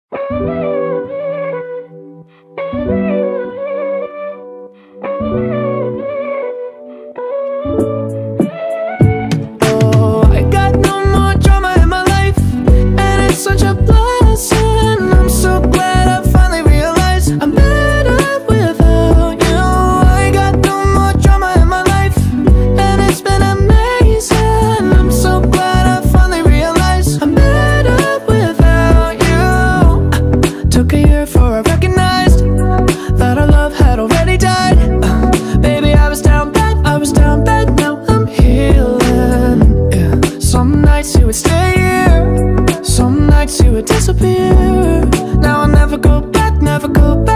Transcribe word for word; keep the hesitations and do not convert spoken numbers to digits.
Oh, I got no more drama in my life, and it's such a blessing. I'm so glad I finally realized I'm better without you. I got no more drama in my life, and it's been amazing. I'm so glad I finally realized I'm better without you. Took a year before I recognized that our love had already died. uh, Baby, I was down bad, I was down bad, now I'm healing. Yeah. Some nights you would stay here, some nights you would disappear. Now I'll never go back, never go back.